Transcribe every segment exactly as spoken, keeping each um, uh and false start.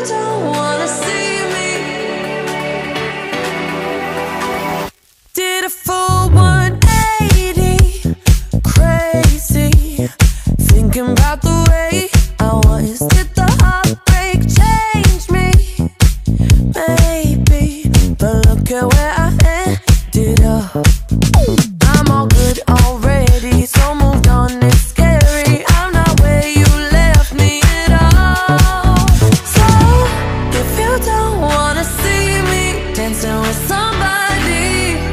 don't wanna see me, did a full one eighty, crazy, thinking about the way I was. Did the heartbreak change me? Maybe, but look at where I ended up. I'm all good already, so moved on, it's scary. I'm not where you left me at all. So, if you don't wanna see me dancing with somebody,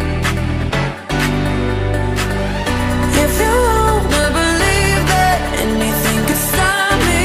if you wanna believe that anything could stop me,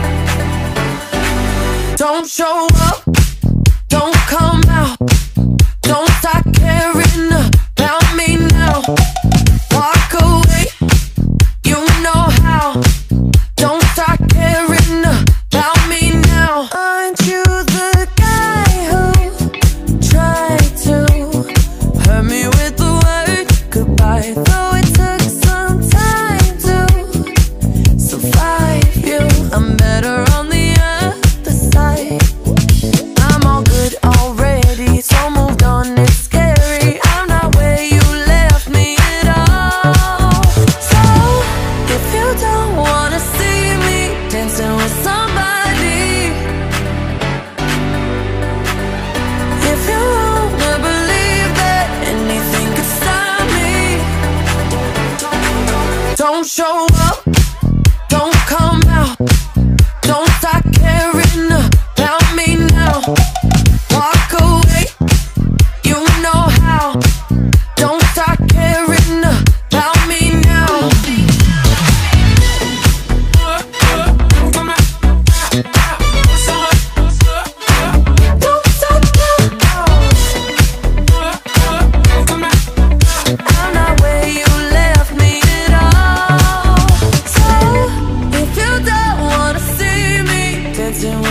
don't show up, don't come out, don't start caring about me now. Walk away, you know how. Don't start caring about me now. Aren't you the guy who tried to hurt me with the word goodbye? Though it took some time to survive you, I'm better on the other side. I'm all good already, so moved on, it's scary. I'm not where you left me at all. So, if you don't wanna see me dancing with somebody, if you wanna believe that anything could stop me, don't show up, don't come out, don't start caring about me now. Walk away, you know how. Don't start caring about me now. Don't stop now. I'm not where you left me at all. So, if you don't wanna see me dancing with